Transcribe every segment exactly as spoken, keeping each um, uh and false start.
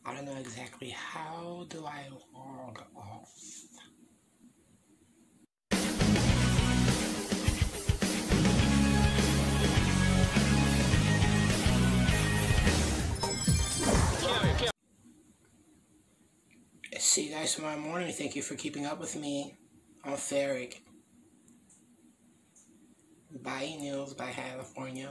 I don't know exactly how do I log off. See you guys tomorrow morning. Thank you for keeping up with me on Ferric. Bye, News. Bye, California.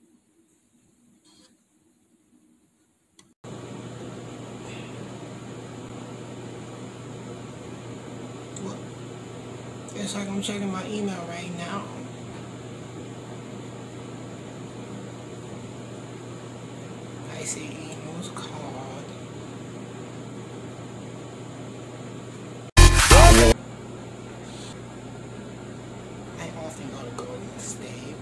Well, it's like I'm checking my email right now. I see emails called. I often go to Golden State.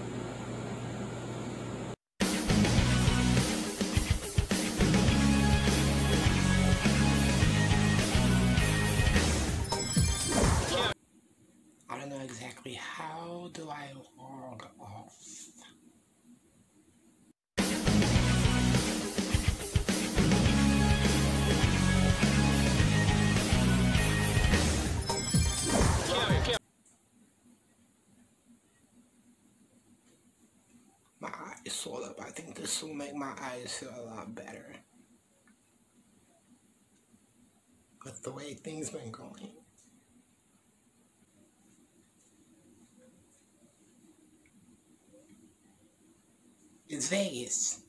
I don't know exactly how do I log off. My eyes swell up. I think this will make my eyes feel a lot better. With the way things been going. It's Vegas.